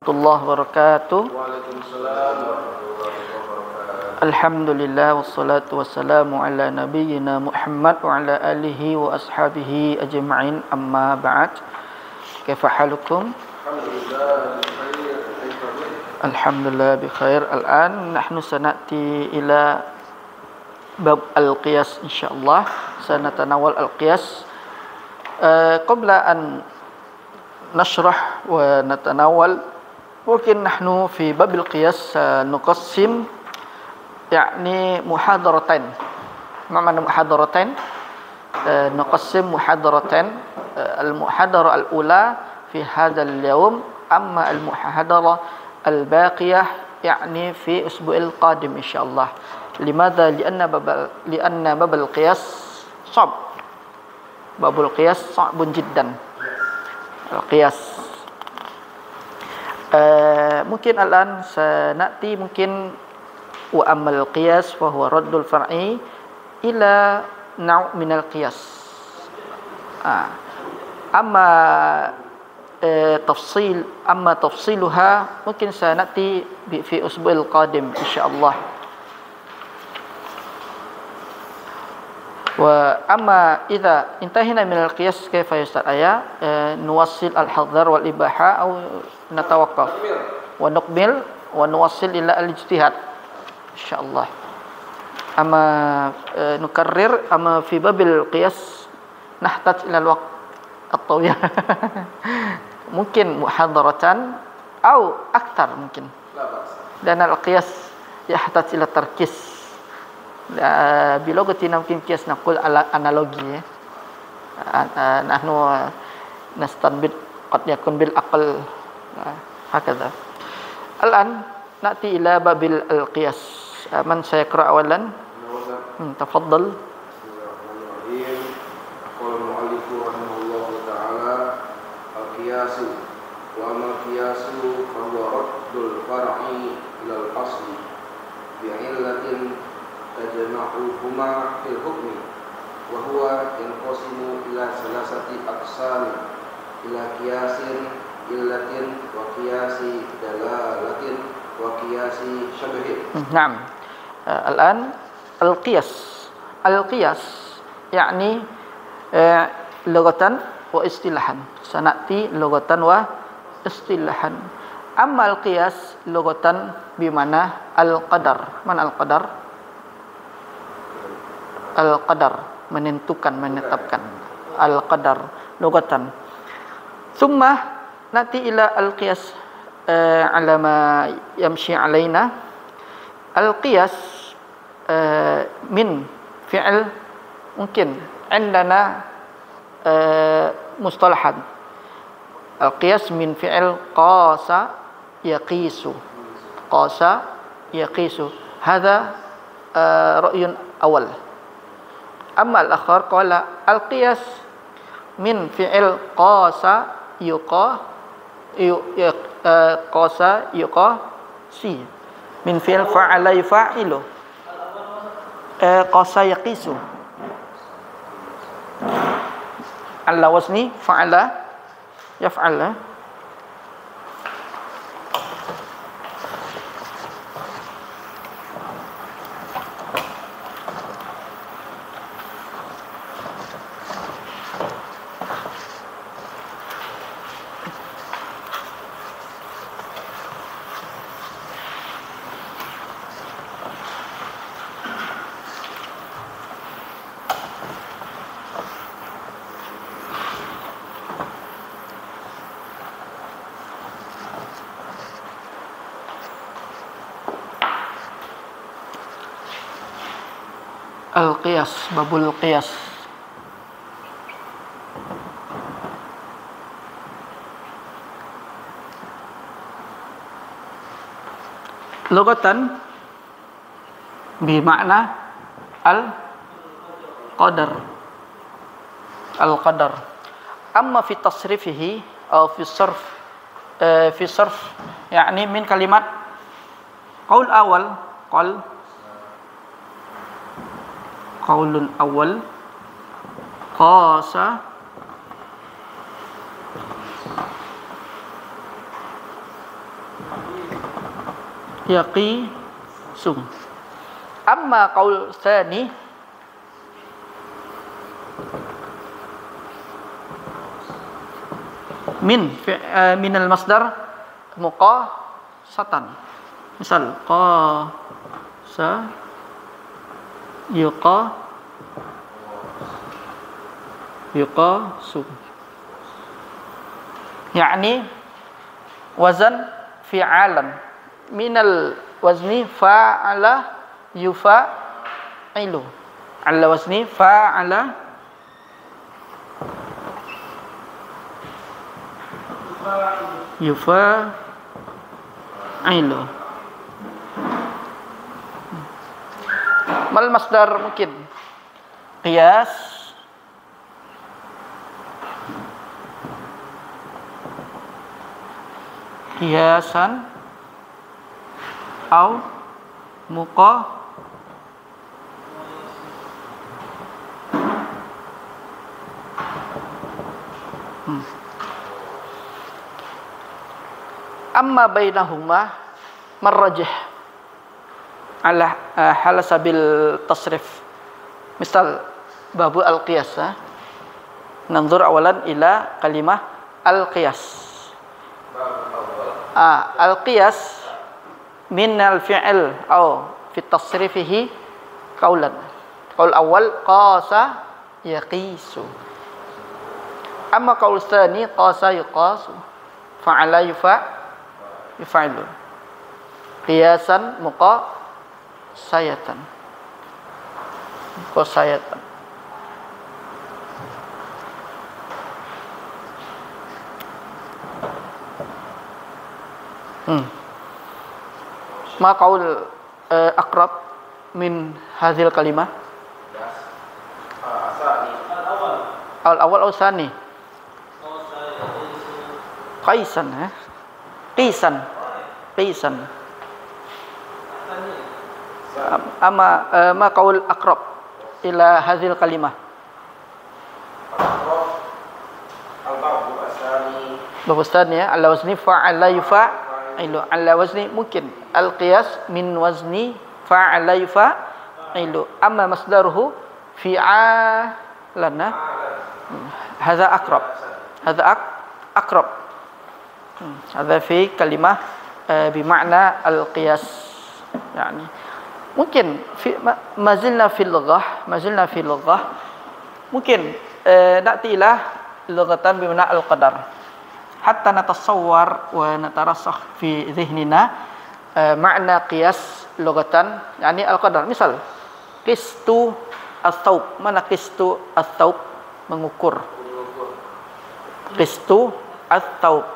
warahmatullahi wabarakatuh. Waalaikumsalam warahmatullahi wabarakatuh. Alhamdulillah wassalatu wassalamu ala nabiyyina Muhammad wa ala alihi wa ashabihi ajma'in, amma ba'd. Kaifa halukum? Alhamdulillah bi khair. Al-an nahnu sanati ila bab al-qiyas insyaallah. Sanatanawal al-qiyas. Qabla an nashrah wa natanawal, mungkin nahnu fi babil qiyas nuqassim يعني محاضرتين. ما معنى محاضرتين؟ نقسم محاضرتين. المحاضرة الأولى في هذا اليوم، أما المحاضرة الباقية يعني في الأسبوع القادم إن شاء الله. لماذا؟ لأن باب القياس صعب. باب القياس صعب جدا. القياس mungkin الآن سنأتي ممكن وأما القياس فهو رد الفرع إلى نوع من القياس. أما تفصيلها ممكن سنأتي في الأسبوع القادم إن شاء الله. وأما إذا انتهينا من القياس كيف يا أستاذ آية؟ نوصل الحظر والإباحة أو نتوقف ونكمل ونوصل إلى الاجتهاد إن شاء الله. أما نكرر أما في باب القياس نحتاج إلى الوقت الطويل. ممكن محاضرة أو أكثر ممكن. لأن القياس يحتاج إلى تركيز. بلغتنا ممكن قياس نقول على أنالوجي. نحن نستنبط قد يكون بالعقل هكذا. الآن نأتي إلى باب القياس. من سيقرأ أولا؟ تفضل. قال المؤلف رحمه الله تعالى: القياس وأما القياس فهو رد الفرع إلى الأصل بعلة تجمعهما في الحكم، وهو ينقسم إلى ثلاثة أقسام: إلى قياس علة وقياس دلالة وقياس شبه. نعم. الآن القياس يعني لغة واصطلاحا. سنأتي لغة واصطلاحا. أما القياس لغة بمعنى القدر. من القدر؟ القدر menentukan, menetapkan. Al-qadar lugatan. ثم نأتي إلى القياس على ما يمشي علينا. القياس من فعل ممكن عندنا مصطلحات. القياس من فعل قاس يقيس. قاس يقيس. هذا رأي أول. أما الآخر قال القياس من فعل قاس يقاسي. من فعل فعل يفعل. قاس يقيس على وزن فعل يفعل. Al-qiyas, babul qiyas. Lugatan bermakna al-qadar. Al-qadar. Amma fi tasrifihi atau fi sarf yani min kalimat qaul awal qaulun awal qasa yaqisu. Amma qaul tsani min al masdar muqasatan. Misal qasa yuqasu, yakni wazan fi'alan minal wazni fa'ala yufa'ilu, ala wazni fa'ala yufa'ilu. Mal masdar mungkin qiyas, qiyasan, au amma bainahuma marrajih ala halasabil tasrif. Misal babu al-qiyas, nanzur awalan ila kalimah al-qiyas. Al-qiyas min al-fi'l atau fi tasrifihi qaulan. Qaul awal qasa yaqisu. Amma qaul tsani qasa yuqasu, fa'ala yufa'ilu, qiyasan muqasayatan. Ma qaul aqrab min hadhil kalimah? Al-awwal atau tsani? Qisan. Ma qaul aqrab ila hadhil kalimah? Babu tsani ya, ala wazni fa'ala yufa'ilu, ala wazni mungkin al-qiyas min wazni fa'ala yufa'ilu. Amma masdaruhu fi'alan, hadza aqrab, hadza fi kalimah bima'na al-qiyas, yani mungkin mazilna fil lughah, mungkin na'ti ila lughatan bima'na al-qadar hatta natasawwar wa natarasakh fi dhihnina ma'na qiyas lughatan, yani al-qadar. Misal qistu as-thawb, mana qistu as-thawb? Mengukur. Qistu as-thawb,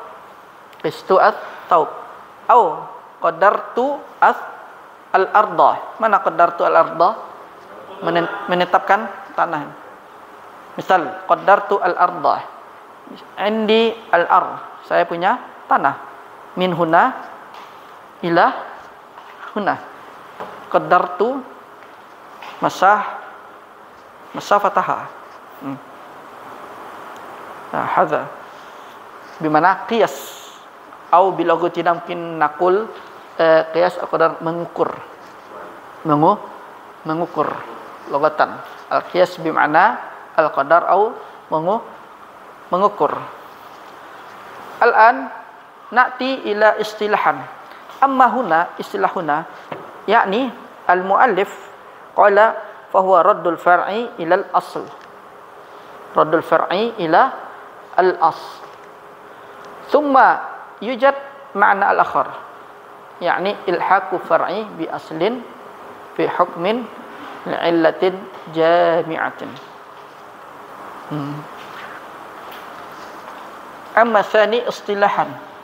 au qadartu al-arda, mana qadartu al-arda? Menetapkan tanah. Misal qadartu al-arda, indi al-ard, saya punya tanah. Min huna ila huna. Qadartu masafataha. Hadza bimana qiyas, au bilogotina mungkin nakul qiyas al-qadar, mengukur logatan. Al-qiyas bimana al-qadar au mengukur. Al-an na'ti ila istilahan. Amma huna, istilah huna, yakni al-muallif qala fahuwa raddul far'i ila al-asl. Raddul far'i ila al-asl. Thumma yujad ma'na al-akhar, yakni ilhaqu far'i bi aslin fi hukmin li'illatin jami'atin. Amma tsani istilahan,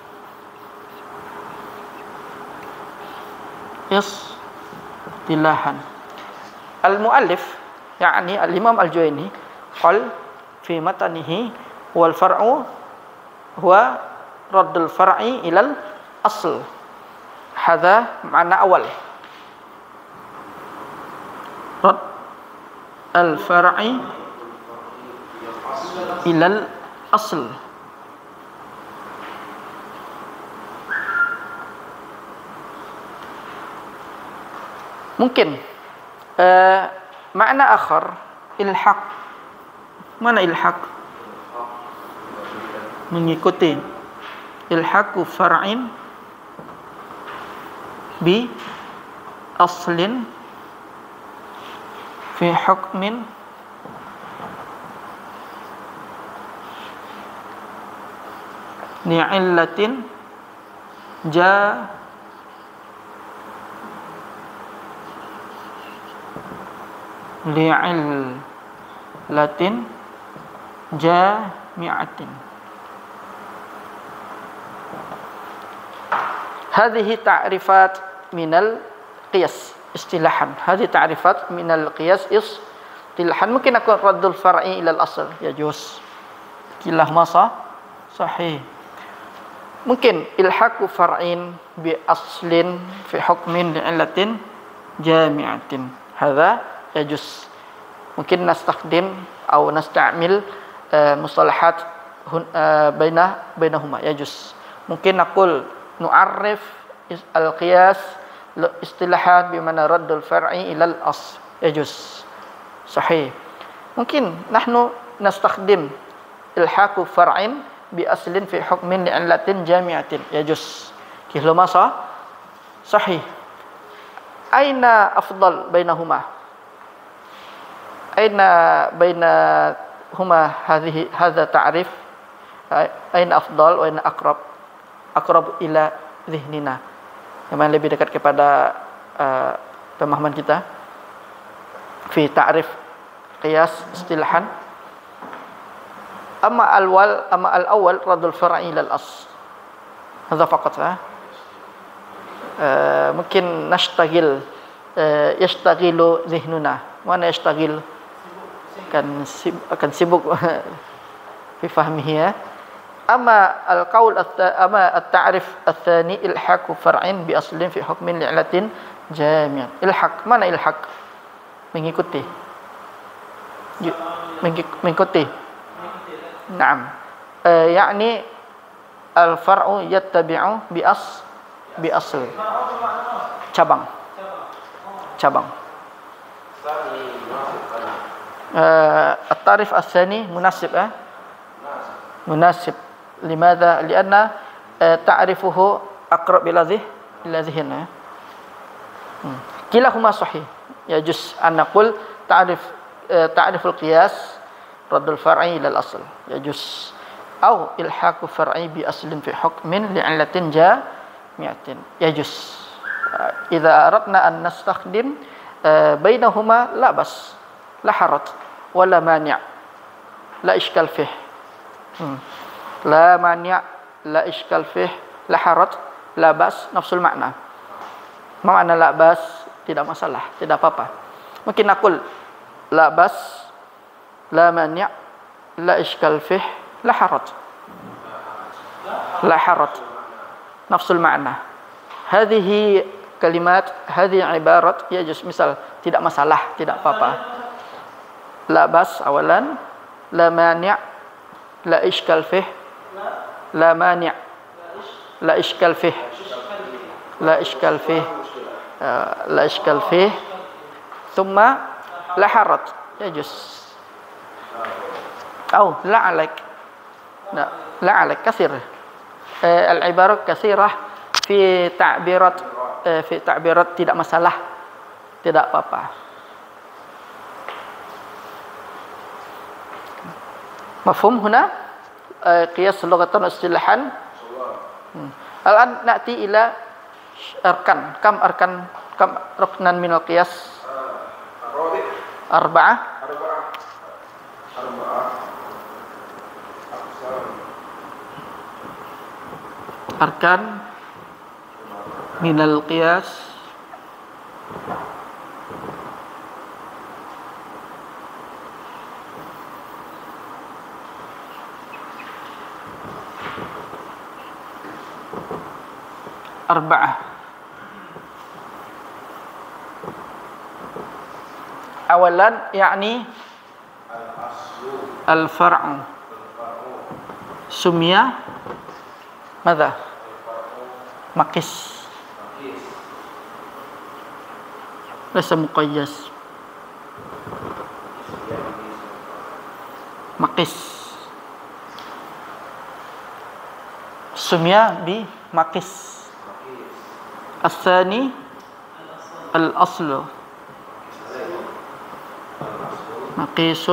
al-muallif yakni al-imam al-Juwayni qal fi matanihi wal far'u huwa raddul far'i ilal asl. Hadza ma'na awal, radd al-far'i ilal asl. Mungkin makna akhar ilhaq. Mana ilhaq? Mengikuti. Ilhaqu far'in bi aslin fi hukmin li'illatin li'illatin jami'atin. Hadhihi ta'rifat minal qiyas istilahan. Hadhihi ta'rifat minal qiyas istilahan. Mungkin aku raddul far'i ila al-asl yajuz. Kilahuma sahih. Mungkin ilhaqu far'in bi aslin fi hukmin li'illatin jami'atin. Hadha yajuz. Mungkin nastakhdim atau nasta'mil mustalahat bainahuma yajuz. Mungkin naqul nu'arrif al-qiyas istilahat bimana raddul far'i ila al-asl yajuz. Sahih. Mungkin nahnu nastakhdim ilhaqu far'in bi aslin fi hukmin li'illatin jami'atin yajuz. Kilahuma sahih. Aina afdal bainahuma? Aina bainahuma hadha ta'rif? Aina afdal wa aina aqrab ila zihnina? Yang mana lebih dekat kepada pemahaman kita fi ta'rif qiyas istilahan. Amma al-awwal raddul far'i ila al-asl. Hadha faqat. Mungkin nashtagil yashtaghilu zihnuna. Mana yashtagil? Akan sibuk fi fahmihi ya. Amma at-ta'rif ats-tsani ilhaqu far'in bi aslin fi hukmin li'illatin jami'an. Ilhaq, mana ilhaq? Mengikuti. Mengikuti. Naam. Yani al-far'u yattabi'u bi asl. Cabang. At-ta'rif ats-tsani munasib munasib. Limadha? Lianna ta'rifuhu aqrab ila dhihn. Kilahuma sahih. Yajuz an naqul ta'riful qiyas raddul far'i ila al-asl yajuz. Aw ilhaqu far'i bi aslin fi hukmin li'illatin jami'atin yajuz. Idza aradna an nastakhdim bainahuma la bas, la harat wala mani', la ishkal fih. La mani', la ishkal fih, la harat, la bas, nafsul makna. Makna la bas, tidak masalah, tidak apa-apa. Mungkin aqul la bas, la mani', la ishkal fih, la harat. La harat, nafsul makna. Hadhihi kalimat, hadhihi ibarat yajuz. Misal, tidak masalah, tidak apa-apa. La bas awalan, la mani', la ishkal fih, la mani', la ishkal fih, la ishkal fih, la ishkal fih, thumma la harat yajuz. Aw la alaik, la alaik kathir. Al-ibarat kathirah fi ta'birat tidak masalah, tidak apa-apa. Mafhum huna? Qiyas lughatan istilahan. Al-an na'ti ila arkan. Kam ruknan min al-qiyas? Arba'ah. Arkan min al-qiyas. Arba'ah. Awalan yakni al-far'u sumya madha? Maqis. ليس مقياس مقيس سمي بمقيس الثاني الأصل مقيس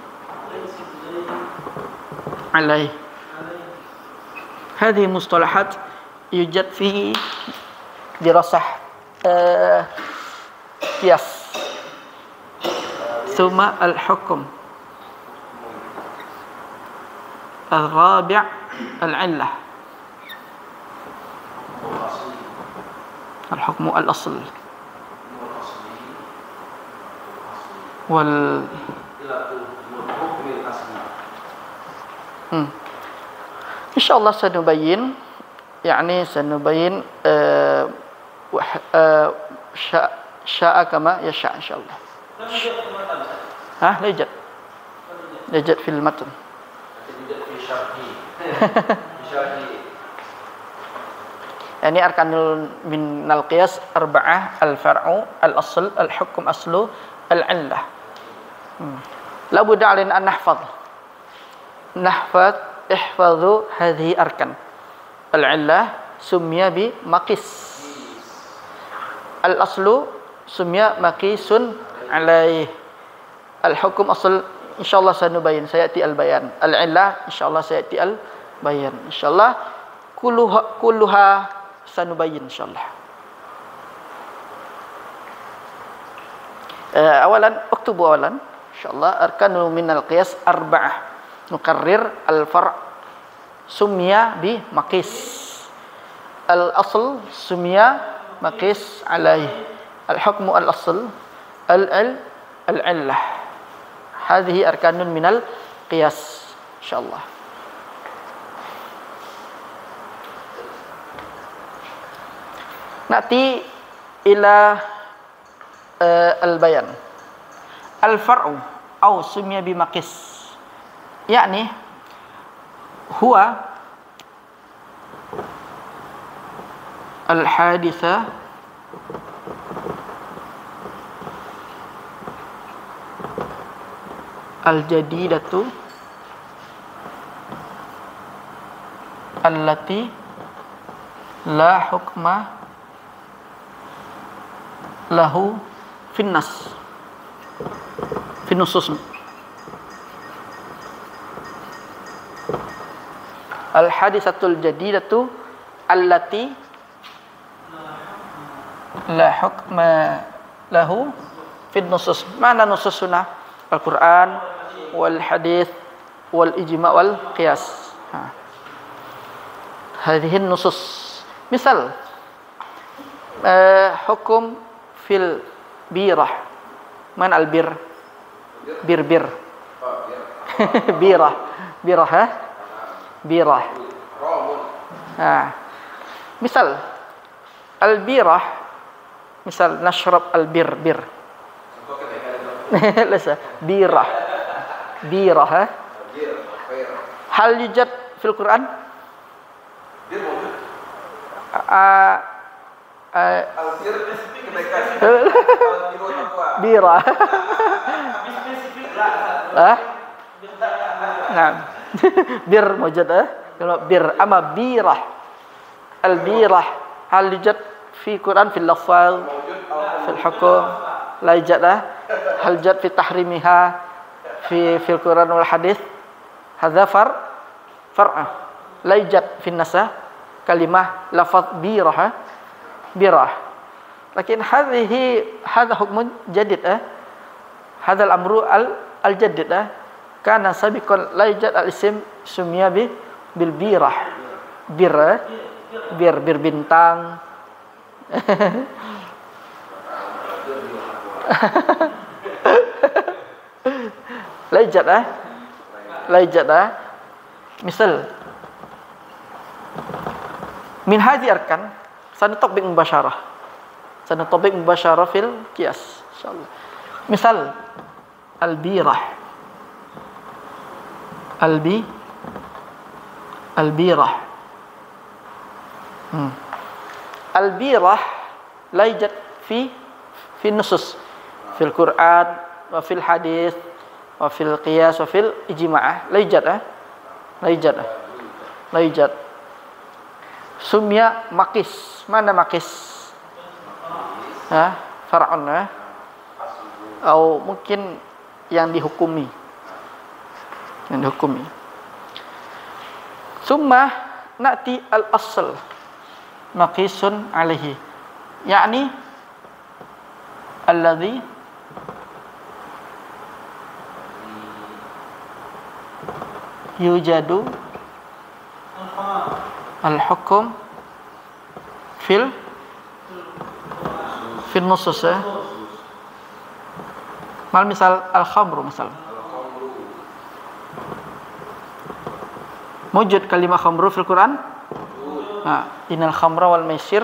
عليه. هذه مصطلحات يوجد في دراسة قياس. ثم الحكم الرابع العلة الحكم الأصل إن شاء الله سنبين يعني سنبين شاء كما يشاء إن شاء الله. لا يوجد في المتن. يعني أركان من القياس أربعة: الفرع، الأصل، الحكم أصله، العلة. لا بد علينا أن احفظوا هذه أركان. العلة سمي بمقيس، الأصل سمي مقيس عليه، الحكم أصل إن شاء الله سنبين سيأتي البيان، العلة إن شاء الله سيأتي البيان إن شاء الله كلها سنبين إن شاء الله. أولا اكتبوا أولا إن شاء الله أركان من القياس أربعة. نكرر: الفرع سمي بمقيس، الأصل سمي مقيس عليه، الحكم الأصل، العلة. هذه أركان من القياس إن شاء الله. نأتي إلى البيان. الفرع أو سمي بمقيس يعني هو الحادثة الجديدة التي لا حكم له في النص في النصوص. الحادثة الجديدة التي لا حكم له في النصوص. معنى نصوص هنا القرآن والحديث والإجماع والقياس. هذه النصوص. مثال حكم في البيرة. من البر؟ بيرة بيرة بيرة. مثال البيرة، مثال نشرب البير ليس بيرة. هل يوجد في القرآن؟ بيرة نعم بير موجود بير. أما بيرة البيرة هل يوجد في القرآن في اللفظ في الحكم؟ لا يوجد. هل يوجد في تحريمها في القرآن والحديث؟ هذا فرع لا يوجد في النص كلمة لفظ بيرة. لكن هذا حكم جديد. هذا الأمر الجديد كان سابقا لا يوجد الاسم سمي بالبيرة. bir bintang. Laijat misal min hadhi arkan sanatobik mubasyarah fil qiyas insyaallah. Misal al-birah al-birah la yujad fi fi nusus fil Quran wa fil hadis wa fil qiyas wa fil ijma'. La yujad. Sumya makis. Mana makis? Far'un atau mungkin yang dihukumi. Summa na'ti al-asl maqisun alaihi, yakni alladhi yujadu al-hukum fil nusus. Mal misal al-khamru misal. Mujud kalimah khamru fil Quran? Innal khamra wal maisir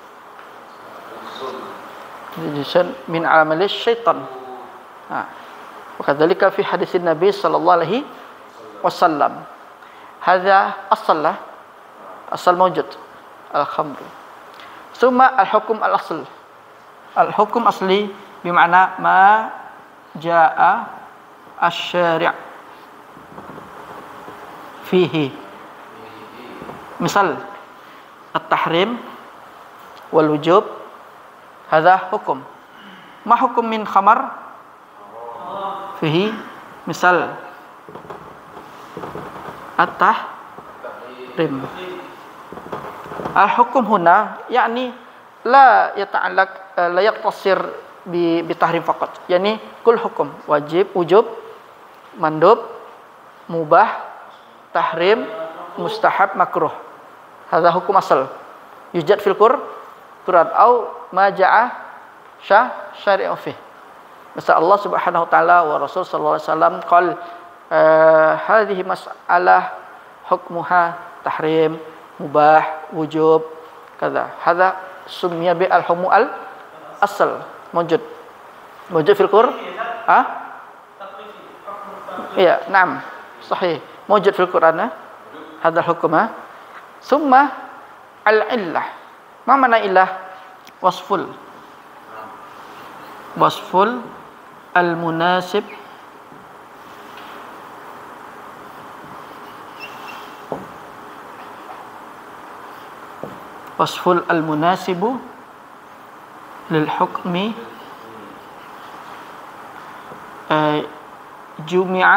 rijsun min amali syaitan. Wa kadzalika fi hadisin Nabi sallallahu alaihi wasallam. Hadza asal mawjud al-khamru. Summa al-hukm al-asl. Al-hukm asli bermakna ma jaa asy-syari' fihi. Misal at-tahrim wal wujub, hadza hukum. Ma hukum min khamar fihi? Misal at-tahrim. Al-hukum huna yakni la yata'allaq la yaqtasir bi tahrim faqat. Yani kul hukum wajib, wujub, mandub, mubah, tahrim, mustahab, makruh. Hadza hukum asal. Yujad fil Quran au ma jaa syari'u fi. Masa Allah Subhanahu wa taala wa Rasul sallallahu alaihi wasallam qal hadhihi mas'alah hukmuha tahrim, mubah, wujub, kaza. Hadza summiya bi al-hukmu al-asal. Mawjud fil Quran. Iya, na'am. Sahih. Mawjud fil Quran. Hadza al-hukm. Summa al-illah. Ma mana illah? Wasful al-munasib al-munasibu lil hukmi jumi'a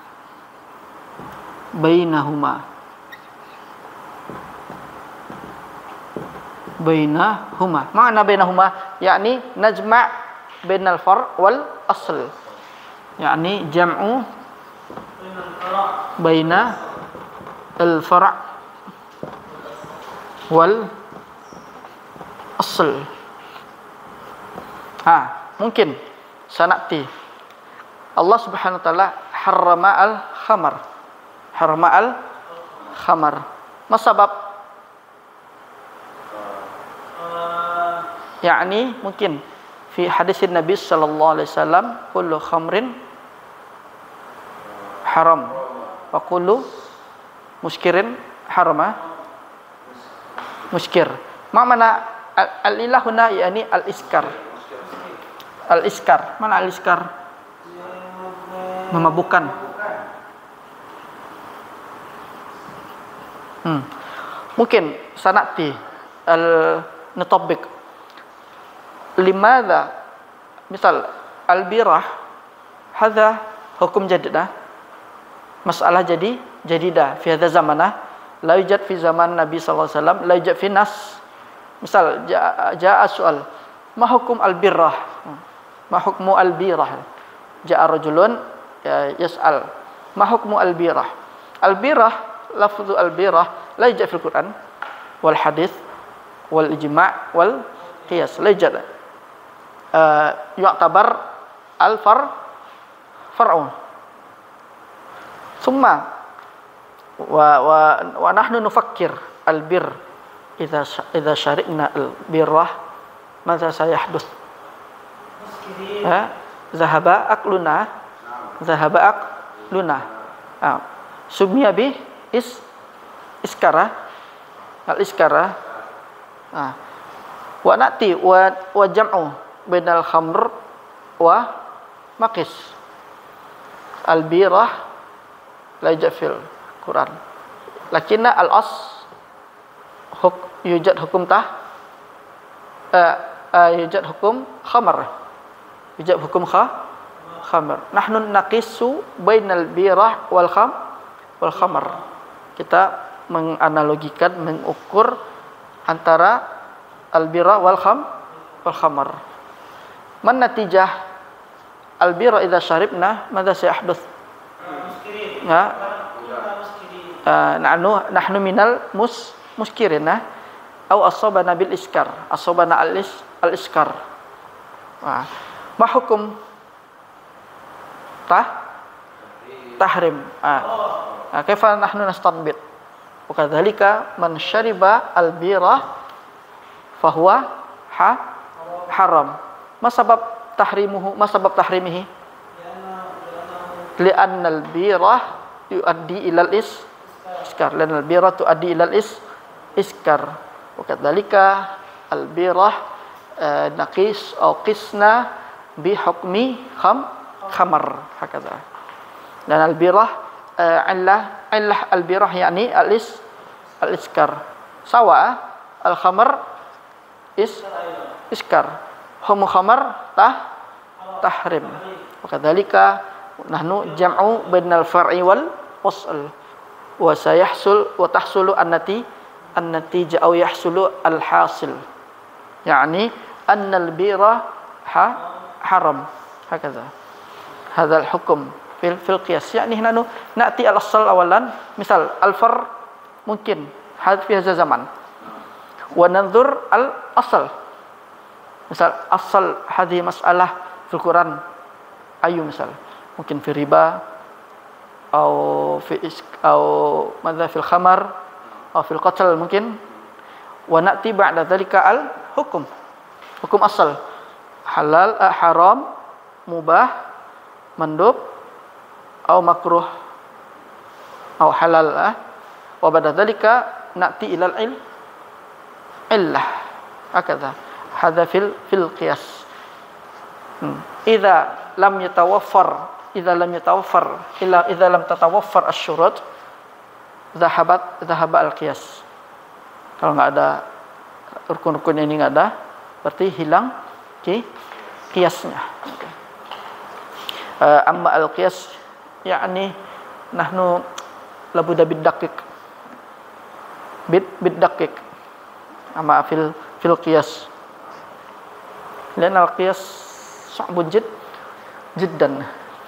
bainahuma. Ma'na bainahuma yakni najma' bainal far' wal asl, yakni jam'u baina al far' wal asl. Mungkin sanati Allah Subhanahu wa taala harrama al-khamar. Masabab? yakni mungkin fi hadis Nabi sallallahu alaihi wasallam kullu khamrin haram wa kullu muskirin haram. Muskir. Ma mana al-ilah huna yakni al-iskar. Mana al-iskar? Memabukkan. Mungkin sanati al-natabik. Limadha misal al-birah hadza hukum jadidah, masalah jadidah fi hadza zamanah la yujad fi zaman Nabi sallallahu alaihi wasallam, la yujad fi nas. Misal jaa soal ma hukum al-birah, ma hukmu al-birah. Jaa rajulun yas'al ma hukmu al-birah. Al-birah, lafzu al-birah la yujad fil Quran wal hadis wal ijma' wal qiyas, la yujad. Yu'tabar al-far'un. Summa wa nahnu nufakkir al-bir idza syari'na al-birrah madza sayahduts? Zahaba aqluna. Sumya bi iskara al-iskara. Wa nati wa jam'u bainal khamr wa maqis. Al-birah la yujad fil Quran. Lakinna al-as yujad hukum yujad hukum khamr. Yujad hukum khamr. Nahnu naqisu bainal birah wal khamr. Kita menganalogikan, mengukur antara al-birah wal khamr. Man natijah al-birah idza syaribna madza sayahduts? Ya. Nahnu minal muskirina au asabana bil iskar. Asabana al-iskar. Ma hukum tahrim? Kaifa nahnu nastanbit? Wa kadzalika man syariba al-birah fahuwa haram. Ma sabab tahrimuhu? Ma sabab tahrimihi? Li'anna al-birah yuaddi ila al-iskar. Li'anna al-birah tuaddi ila al-iskar. Wa kadzalika al-birah naqis atau qisna bi hukmi khamr hakadha. Dan al-birah illah al-birah yakni al-iskar. Sawa al-khamr iskar. Hukum khamr tahrim. Wa kadzalika nahnu jam'u bainal far'i wal wasl. Wa sayahsul wa tahsulu an-natija aw yahsulu al-hasil. Yani anna al-birah haram. Hakadha. Hadha al-hukm fil qiyas. Yani nahnu na'ti al-asl awalan. Misal al-far mungkin fi hadha zaman. Wa nanzur al-asl. Misal asal hadhihi mas'alah fil Quran ayu misal. Mungkin fi riba atau madza fil khamar atau fil qatl mungkin. Wa na'ti ba'da dzalika al-hukm. Hukum asal. Halal, haram, mubah, mandub, atau makruh, atau halal. Wa ba'da dzalika na'ti ila al-illah. Hakadha. Hadza fil qiyas. Idza lam yatawaffar idza lam tatawaffar asy-syurut dhahaba al-qiyas. Kalau enggak ada rukun-rukun ini enggak ada, berarti hilang qiyasnya. Amma al-qiyas yakni nahnu labudda bid-daqiq. Bid-daqiq. Amma fil qiyas. Lian al-qiyas sa'bun jiddan.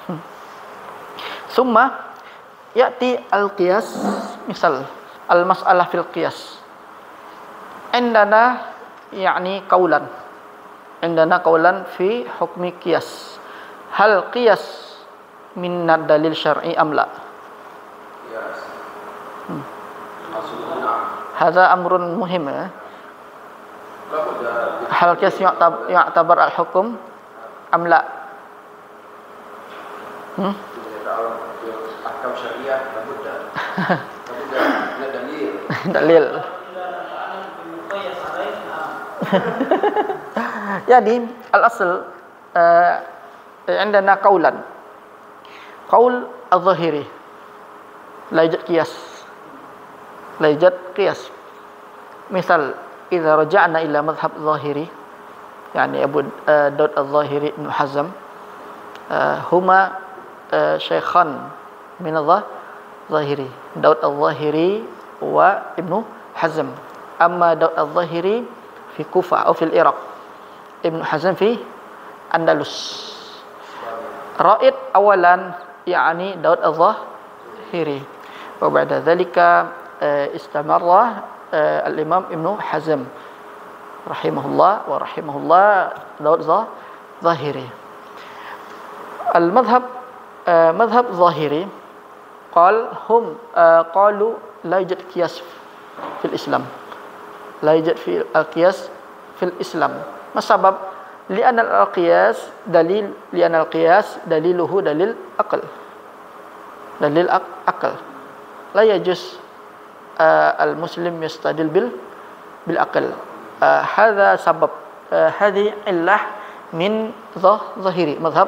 Summa ya'ti al-qiyas, misal al-mas'alah fil qiyas. Indana yani qaulan. Indana qaulan fi hukmi qiyas. Hal qiyas min dalil syar'i am la? Qiyas. Hadza amrun muhim. Hal qiyas yu'tabar al-hukm am la? Ahkam syariah labudda dalil. Jadi al-asl عندنا قولا قول الظاهري لا يوجد قياس مثال إذا رجعنا إلى مذهب الظاهري يعني أبو داود الظاهري ابن حزم هما شيخان من الظاهري داود الظاهري وابن حزم أما داود الظاهري في كوفة أو في العراق ابن حزم في أندلس رائد أولا يعني داود الظاهري وبعد ذلك استمر الإمام ابن حزم رحمه الله ورحمه الله داود الظاهري. المذهب مذهب ظاهري قالوا لا يوجد قياس في الإسلام لا يوجد في القياس في الإسلام. ما السبب؟ لأن القياس دليله دليل أقل لا يجوز المسلم يستدل بالأقل. هذا سبب هذه علة min zahiri, madhab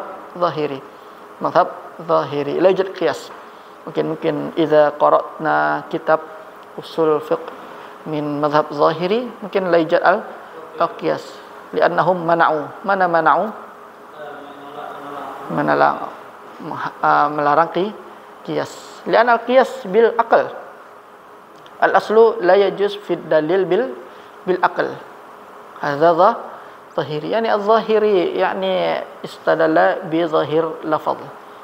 zahiri. La yujad qiyas. Mungkin idza qara'na kitab usul fiqh min madhab zahiri, mungkin la yujad al-qiyas. Li'annahum mana'u melarang qiyas. Li'an al-qiyas bil aql. Al-aslu la yajuz fi dalil bil aql. Hadza zahiri. Yani al-zahiri yani istadalla bi zahir lafaz.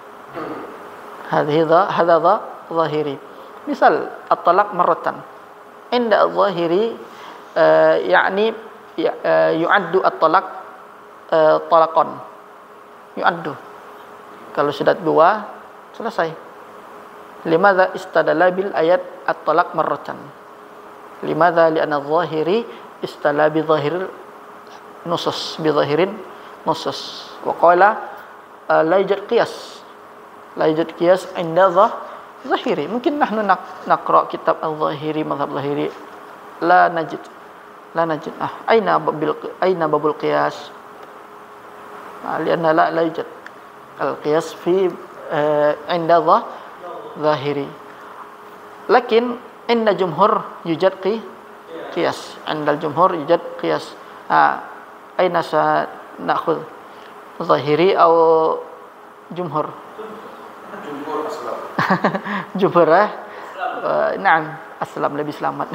Hadza zahiri. Misal at-talaq marratan. Inda al-zahiri yani yu'addu at-talaq talaqan. Yu'addu. Kalau sudah dua, selesai. Limadza istadalla bil ayat at-talaq marratan. Limadza li'anna adh-dhahiri istadalla bi dhahiril nusus, bi dhahirin nusus. Wa qala la yujad qiyas. La yujad qiyas inda zahiri. Mungkin nahnu naqra kitab al-zahiri, madhab zahiri. La najid. Aina babul qiyas? Lianna la yujad al-qiyas fi inda zahiri. Lakin inda jumhur yujad qiyas. Inda jumhur yujad qiyas. Aina sanakhudh? Zahiri atau jumhur? Jumhur aslam. Jumhur na'am, aslam lebih selamat.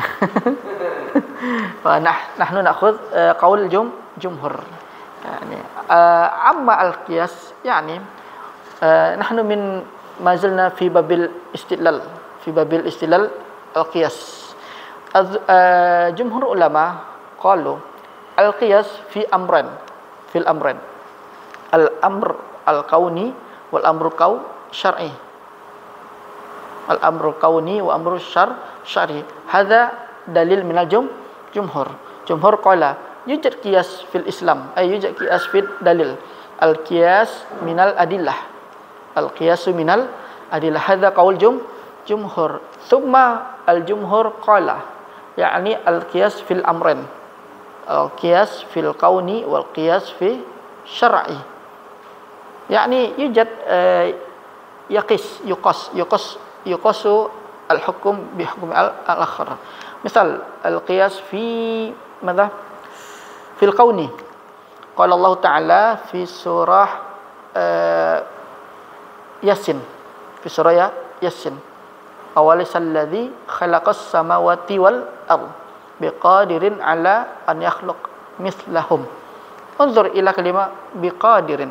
Nahnu nakhudh qaul jumhur. Yani amma al-qiyas yani nahnu ma zalna fi babil istidlal al-qiyas. Jumhur ulama qalu al-qiyas fil amran al-amr al-kauni wal amru syar'i. Al-amru kauni wa amru syar'i. Hadza dalil min al-jumhur. Jumhur qala yujad qiyas fil Islam, ay yujad qiyas fil dalil. Al-qiyas minal adillah. Al-qiyasu minal adillah. Hadza qaul jumhur. Thumma al-jumhur qala yani al-qiyas fil amrain. Al-qiyas fil kauni wal qiyas fi syar'i. Yani yujad yuqasu al-hukm bi hukm al-akhar. Misal al-qiyas fi madha fil kauni. Qala Allah Ta'ala fi surah Yasin. Fi surah Yasin. Awalaysa alladhi khalaqas samawati wal ard biqadirin ala an yakhluq mithlahum. Unzur ila kalimah biqadirin.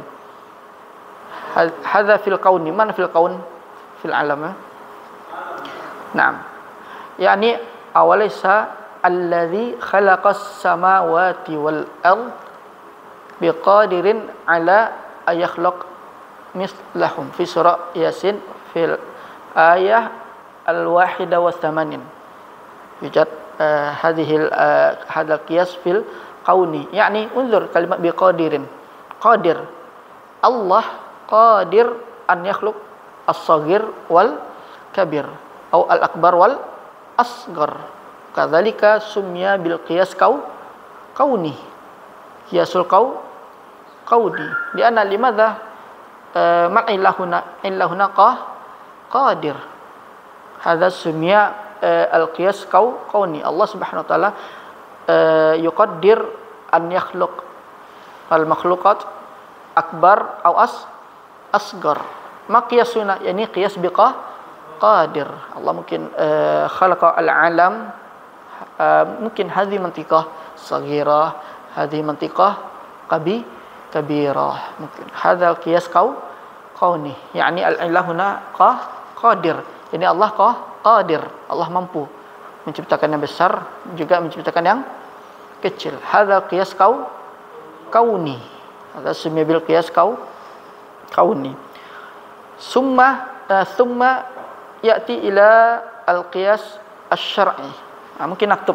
Hadza fil kauni. Mana fil kaun? Fil alam. Naam. Yani awalaysa alladhi khalaqas samawati wal ard biqadirin ala ayakhluq mithlahum fi surah Yasin fil ayah al-wahida wa thamanin. Yujad hadal qiyas fil kauni. Yani unzur kalimat biqadirin. Qadir. Allah qadir an yakhluq as-saghir wal kabir atau al-akbar wal asghar. Kadzalika sumya bil qiyas kauni. Qiyasul qaudi. Di anna limadha illahuna qadir. Hadza sumya al-qiyas kauni. Allah Subhanahu wa taala yuqaddir an yakhluq al-makhluqat akbar atau asghar. Ma qiyasuna yani qiyas qadir. Allah mungkin khalaqa al-alam, mungkin hadhi mantiqah saghirah, hadhi mantiqah kabirah. Mungkin hadha qiyas kauni. Yani al-ilah huna qadir. Ini Allah qadir. Allah mampu menciptakan yang besar juga menciptakan yang kecil. Hadha qiyas kauni. Hadha sumya bil qiyas kauni. Summa ya'ti ila al-qiyas asy-syar'i. Mungkin naktub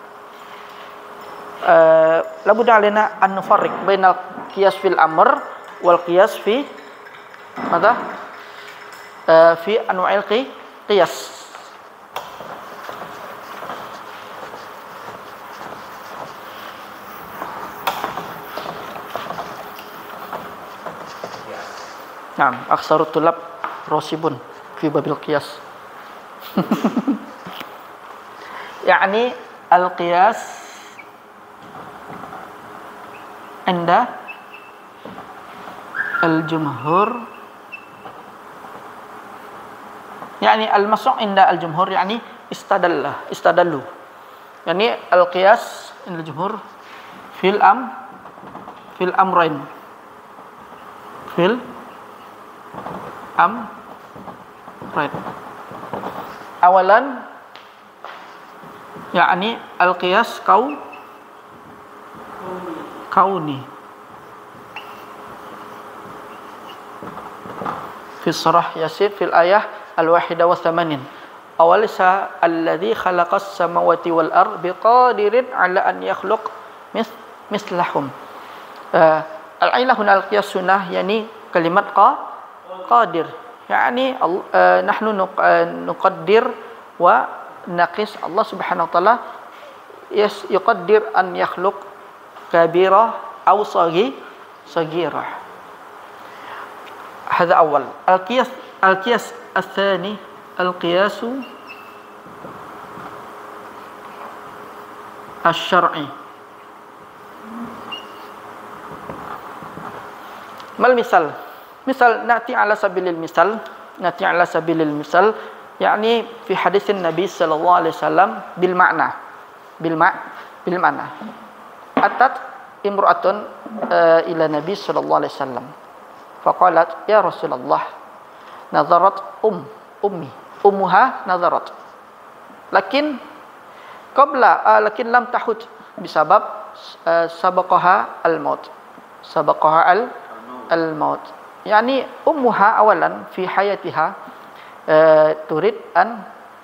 labudda alaina an nufarriq bainal qiyas fil amr wal qiyas fi madha fi anwa'il qiyas. Naam, aksarut tulab rosibun fi babil qiyas. Yani al-qiyas anda al-jumhur, yani al-masuk inda al-jumhur yani istadallu. Yani al-qiyas inda al-jumhur fil amrain. Fil amrain. Awalan yani al-qiyas kauni fi surah Yasin fil ayah al-wahidah wa thamanin. Awalisa alladhi khalaqas samawati wal ard biqadirin ala an yakhluq mislahum. Al-ilah huna al-qiyas sunnah yani kalimat qadir. Yani nahnu nuqaddir wa naqis Allah Subhanahu wa taala yuqaddir an yakhluq kabira aw saghirah. Hadha awal. Al-qiyas الثاني القياس الشرعي. ما المثال؟ مثال نأتي على سبيل المثال يعني في حديث النبي صلى الله عليه وسلم بالمعنى أتت امرأة إلى النبي صلى الله عليه وسلم فقالت يا رسول الله نظرت أمها نظرت لكن لم تحج بسبب سبقها الموت يعني أمها أولا في حياتها تريد أن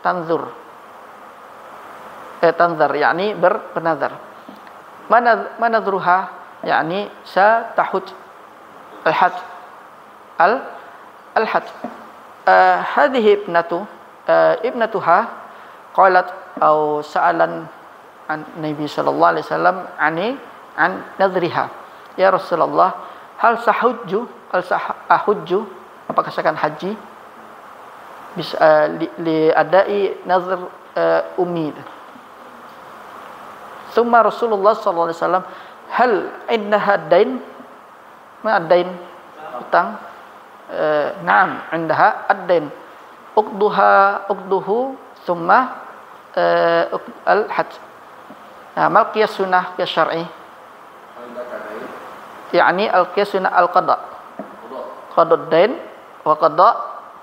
تنظر يعني بنظر ما نظرها يعني ستحج الحج هذه ابنتها قالت أو سألا عن النبي صلى الله عليه وسلم عن نذرها يا رسول الله hal ahujju apakah saya akan haji bisa li adai nazar ummi. Thumma Rasulullah sallallahu alaihi wasallam hal indaha dain ma dain utang na'am indaha ad-dain uqduhu thumma al-hajj. Nah, mal qiyas sunnah qiyas syar'i يعني القياس القضاء قضاء الدين وقضاء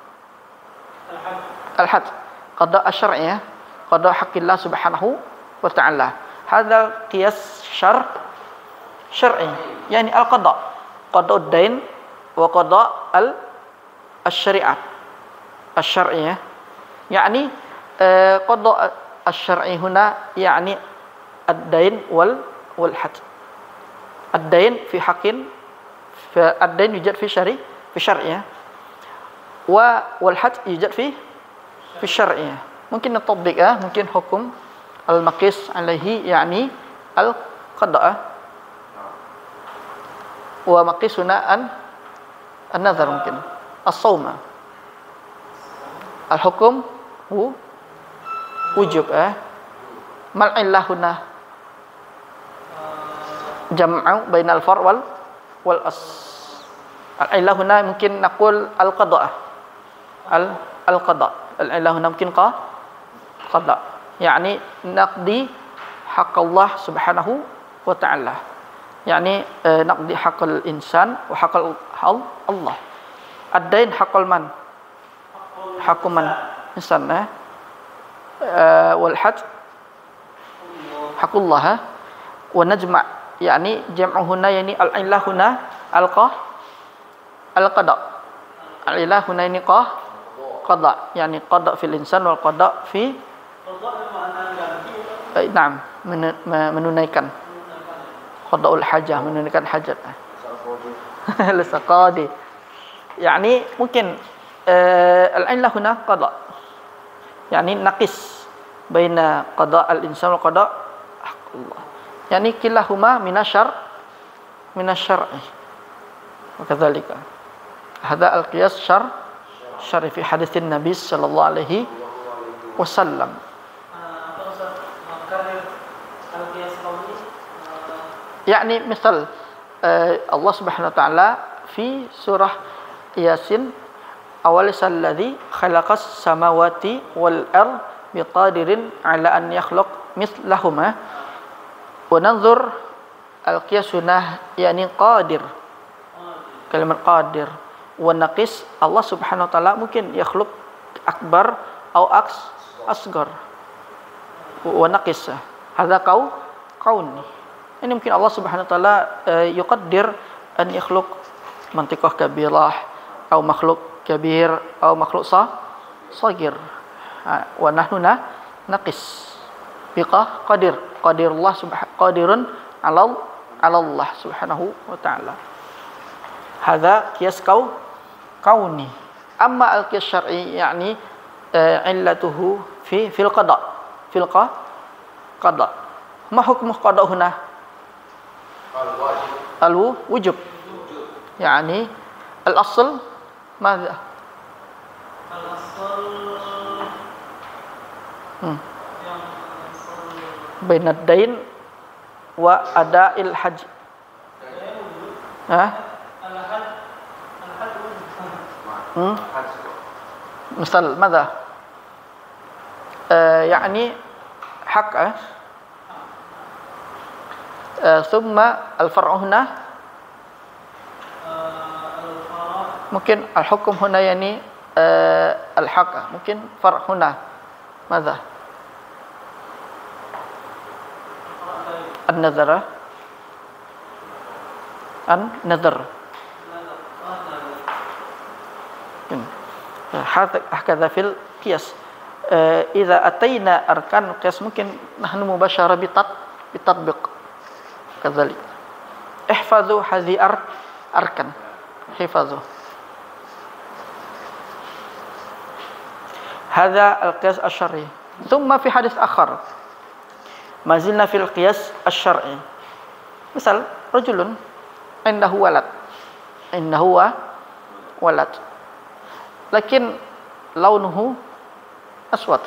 الحد قضاء الشرعي قضاء حق الله سبحانه وتعالى هذا قياس شرعي يعني القضاء قضاء الدين وقضاء الشريعة الشرعية يعني قضاء الشرعي هنا يعني الدين والحد. الدين في حق الدين يوجد في شرعية والحد يوجد في الشرعية. ممكن نطبق ممكن حكم المقيس عليه يعني القضاء ومقيس هنا النذر ممكن الصوم الحكم وجوب ما العلة هنا jam'u bainal far wal as. Al-ilah huna mungkin naqul al-qada'. Al-qada'. Al-ilah huna mungkin qada'. Yani naqdi haqq Allah subhanahu wa ta'ala. Yani naqdi haqqal insan wa haqqal Allah. Ad-dain haqqal man? Haqqu man? Insan wal hajj haqqullah wa najma' يعني جمع هنا يعني العلة هنا القضاء العلة هنا يعني قضاء يعني قضاء في الإنسان والقضاء في نعم menunaikan qada'ul hajah menunaikan hajat lisaqadi يعني mungkin العلة هنا قضاء يعني نقص بين قضاء الإنسان وقضاء حق الله يعني كلاهما من الشرع وكذلك Hada al-qiyas syar'i fi haditsin Nabi sallallahu alaihi wasallam. Yani misal Allah Subhanahu wa taala fi surah Yasin awalisal ladzi khalaqas samawati wal ard biqadirin ala an yakhluq mithlahuma wa nanzur al-qiyasuna yani qadir kalimat qadir wa naqis Allah Subhanahu wa taala mungkin yakhluq akbar atau asgar wa naqis hadza kauni ini mungkin Allah Subhanahu wa taala yuqaddir an yakhluq mantiqah kabirah atau makhluk kabir atau makhluk sagir wa nahnu naqis biqah qadirullah qadirun ala Allah Subhanahu wa taala. Hadza qiyas kauni. Amma al-qiyas syar'i yani illatuhu fil qada. Ma hukmu qada huna? Al-wujub. Yani al-asl ماذا؟ الأصل بين الدين وأداء الحج. مثال ماذا؟ يعني حق ثم الفرع هنا mungkin al-hukum huna yani al-haq mungkin far' huna ماذا an-nazar هكذا في القياس إذا أتينا أركان القياس ممكن نحن مباشرة بتطبيق كذلك احفظوا هذه أركان حفظوا هذا القياس الشرعي. ثم في حديث آخر ما زلنا في القياس الشرعي. مثال رجل عنده ولد لكن لونه أسود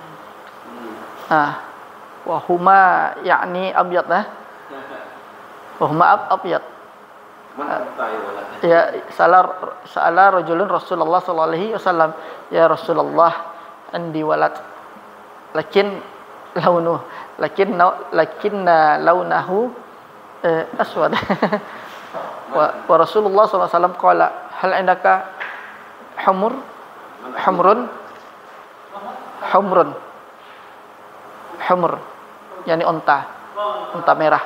وهما يعني أبيض وهما أبيض ya salah rajulun Rasulullah sallallahu alaihi wasallam ya Rasulullah andi walad lakin launahu aswad wa Rasulullah sallallahu alaihi wasallam qala hal indaka humr yani unta merah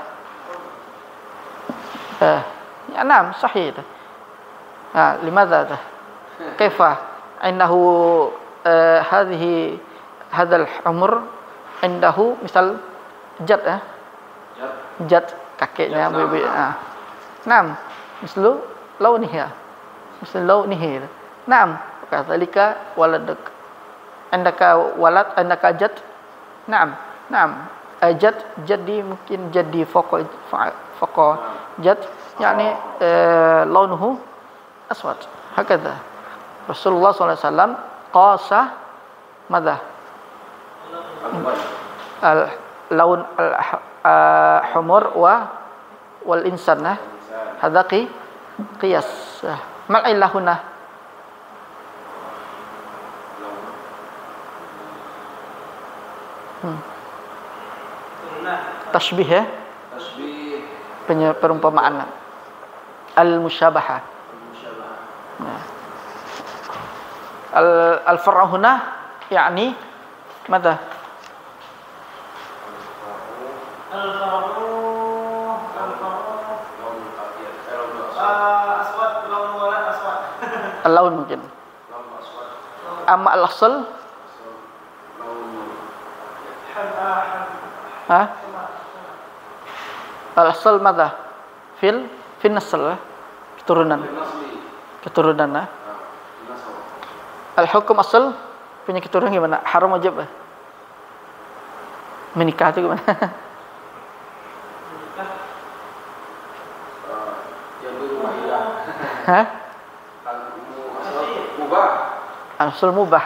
ya naam sahih itu. Limadha itu? Kaifa innahu hadzal umur indahu misal jad kakeknya bibi. Naam mislu launiha naam kadzalika waladak indaka walad indaka jad naam jadi mungkin jadi faqo jad يعني لونه أسود هكذا رسول الله صلى الله عليه وسلم قاس ماذا اللون الحمر والإنسان هذا قياس ما العلة هنا تشبيه perumpamaan al-musyabahah. Al-far'u huna yani ماذا اللون mungkin amma al-asl al-asl ماذا fil nasl keturunan al-hukum asal punya keturunan gimana haram wajib menikah itu gimana Al-usul mubah.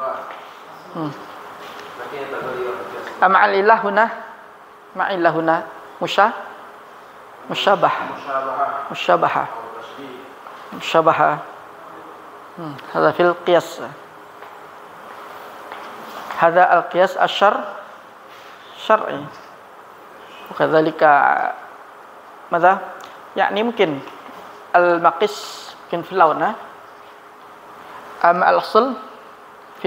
Lagi yang tak boleh qiyas. Ma'al ilah huna ma'illah huna musyabah. Musyabahah. Musyabah. هذا في القياس. هذا القياس الشرعي. وكذلك ماذا؟ يعني ممكن المقيس mungkin في اللون أما الأصل في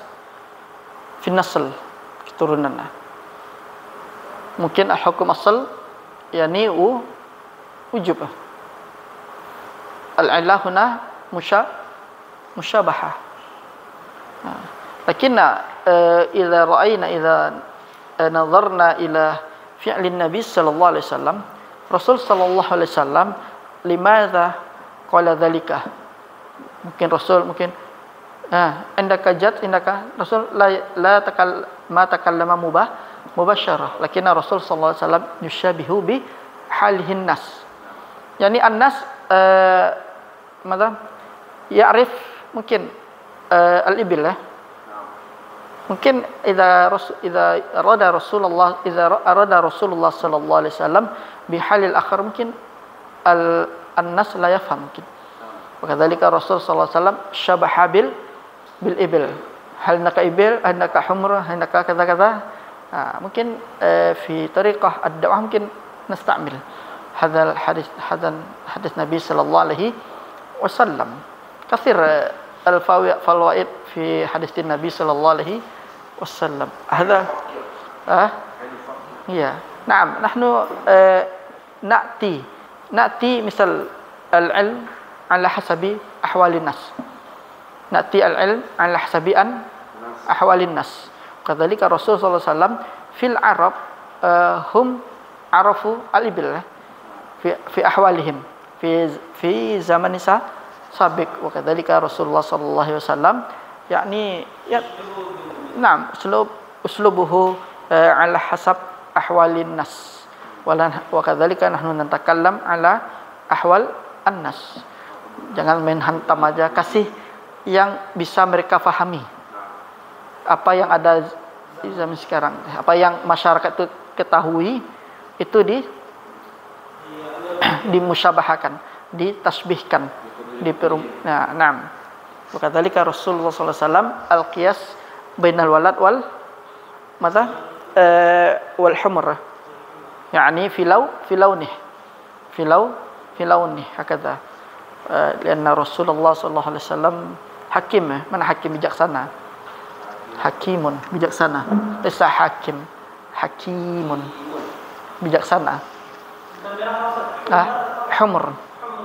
النسل keturunannya. Mungkin al-hukum asal yani wujub. Al-illah huna musyabahah. Lakin idza ra'ayna idza nazarna ila fi'lin Nabi sallallahu alaihi wasallam, Rasul sallallahu alaihi wasallam limadza qala dzalika? Mungkin Rasul indaka jad indaka Rasul ma takallama mubasyarah, lakin Rasul sallallahu alaihi wasallam yushabihu bi halihin nas. Yani an-nas madza ya'rif mungkin al-ibil mungkin idza arada Rasulullah sallallahu alaihi wasallam bi halil akhar mungkin an-nas la yafham mungkin. Wakadzalika Rasul sallallahu alaihi wasallam syabaha bil ibil. Hal naka ibil, hal naka humrah, hal naka kaza. Mungkin fi tariqah ad-da'wah mungkin نستعمل هذا الحديث Nabi sallallahu alaihi wasallam. Kathir al-fawaid fi hadis Nabi sallallahu alaihi wasallam. Hadha ya. Naam, nahnu na'ti misal al-ilm ala hasabi ahwalin nas. Na'ti al-ilm ala hasabi ahwalin nas. Kadzalika Rasul sallallahu alaihi wasallam fil Arab hum arafu al-ibil fi ahwalihim fi zaman sabiq. Wa kadzalika Rasulullah sallallahu alaihi wasallam yani na'am uslubuhu ala hasab ahwalin nas. Wa kadzalika nahnu natakallam ala ahwal an-nas. Jangan main hantam aja, kasih yang bisa mereka fahami. Apa yang ada di zaman sekarang, apa yang masyarakat itu ketahui, itu dimusyabahkan, ditasbihkan, na'am. Wakadzalika Rasulullah sallallahu alaihi wasallam al-qiyas bainal walad wal humr. Yani fi launih hakadha. Karena Rasulullah sallallahu alaihi wasallam hakim, mana hakim bijaksana? Hakimun bijaksana. Laysa hakimun bijaksana. Humrun.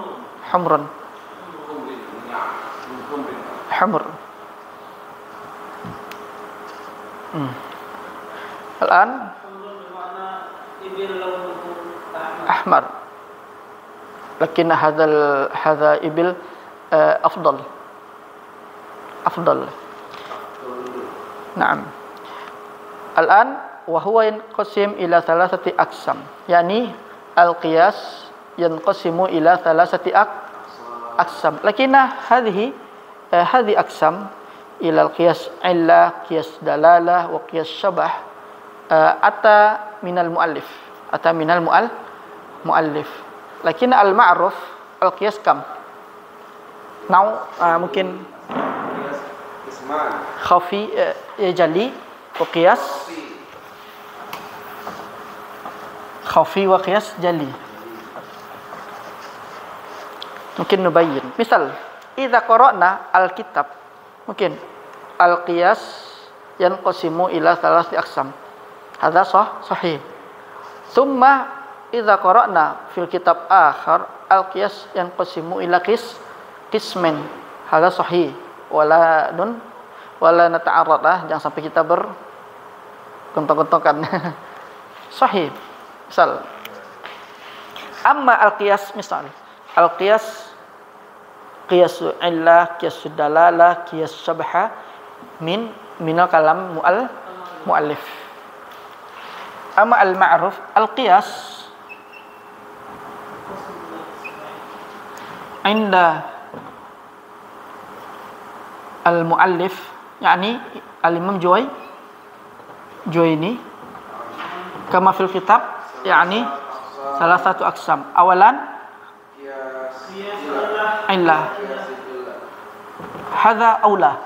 Al-an ahmar. Lakin hadha ibil afdal. Naam. Al-an wa huwa yanqasim ila thalathati aqsam. Yani al-qiyas yanqasimu ila thalathati aqsam. Lakin hadhihi aqsam ila al-qiyas illa, qiyas dalalah wa qiyas syabah ata minal muallif. Lakin al-ma'ruf al-qiyas kam? Mungkin khafi jali wa qiyas khafi wa qiyas jali. Mungkin nubayyin. Misal, idza qara'na al-kitab, mungkin al-qiyas yanqasimu ila thalathati aqsam. Hadza sahih. Thumma idza qara'na fil kitab akhar al-qiyas yanqasimu ila qismin. Hadza sahih. Wala nata'arrad, jangan sampai kita bergontok-gontokan. Sahih. Misal, amma al-qiyas, misal al-qiyas qiyasu illah, qiyasu dalalah, qiyas syabha minal kalam muallif. Amma al-ma'ruf al-qiyas inda al-muallif yakni al-Imam Juwaini kama fil kitab yakni salah satu aksam. Awalan illah hadza aula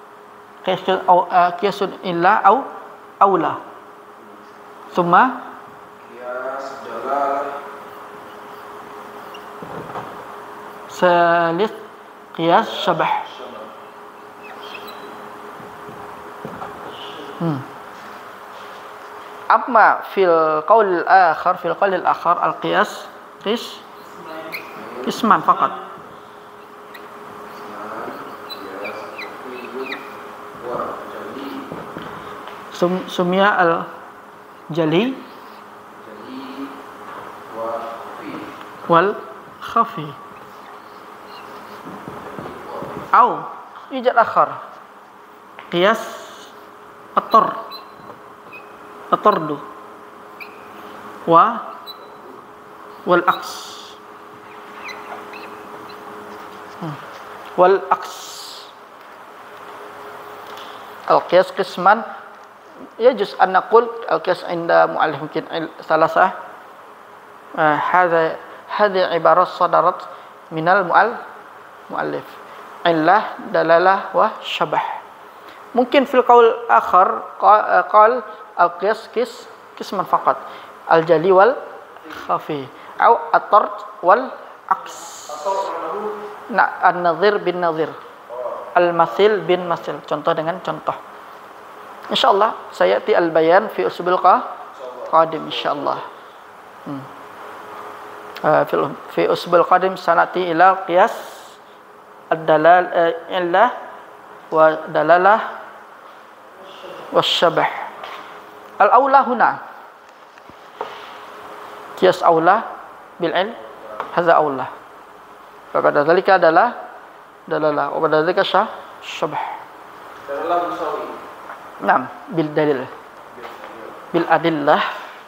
qiyasun illah au aula thumma salis qiyas syabah. Amma fil qaul al-akhar al-qiyas qisman faqat. Sumia al-jali wal khafi au ijad akhar qiyas atardu wal aqs al-qiyas qisman yajuz an naqul al-qiyas inda mu'allif mungkin salasah hadhi ibarat sadarat minal mu'allif illah dalalah wa syabah. Mungkin fil qaul akhar qal al-qiyas qisman faqat al-jali wal khafi au at-tard wal aqs. An-nadhir bin nadhir, al-mathil bin mathil, contoh dengan contoh. Insyaallah sayati al-bayan fi usbul qadim insyaallah. Fi usbul qadim sanati ila qiyas ad-dalal illah wa dalalah wasyabah. Al-aula huna qiyas aula bil ilm hadza aula. Pada dzalika adalah dalalah wa pada dzalika syabah. Dalalah musawi. Naam bil dalil bil adillah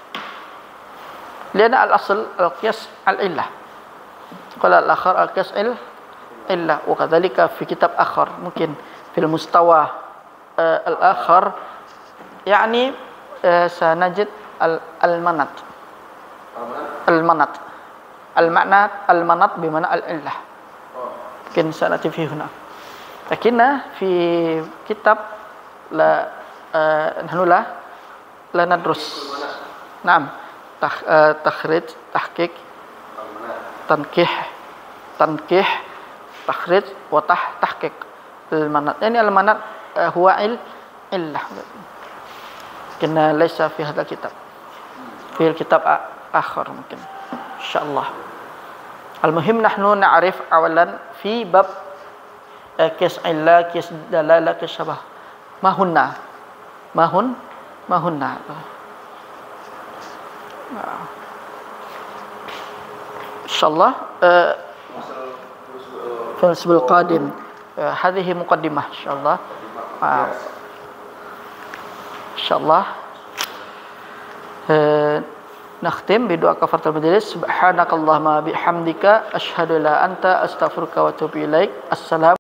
liana al-asl al-qiyas al-illah qala al-akhar al-qiyas illah wa kadzalika fi kitab akhar mungkin fil mustawa al-akhar yani sanajid al-manat al-manat bimana al-illah mungkin sanati fi huna lakinna fi kitab nahnu la nadrus. Naam, takhrij, tahqiq, tankih, takhrij wa tahqiq. Al-manat. Ini al-manat huwa illah. Kena laysa fi hadzal kitab. Fi kitab akhar mungkin. Insyaallah. Al-muhim nahnu na'rif awalan fi bab qiyas illah, qiyas dalalah, qiyas syabah. Mahunna insyaallah fil usbul qadim hadhihi muqaddimah insyaallah nakhtim bi doa kafaratul majlis subhanakallahumma bihamdika asyhadu la anta astaghfiruka wa atubu ilaik. Assalam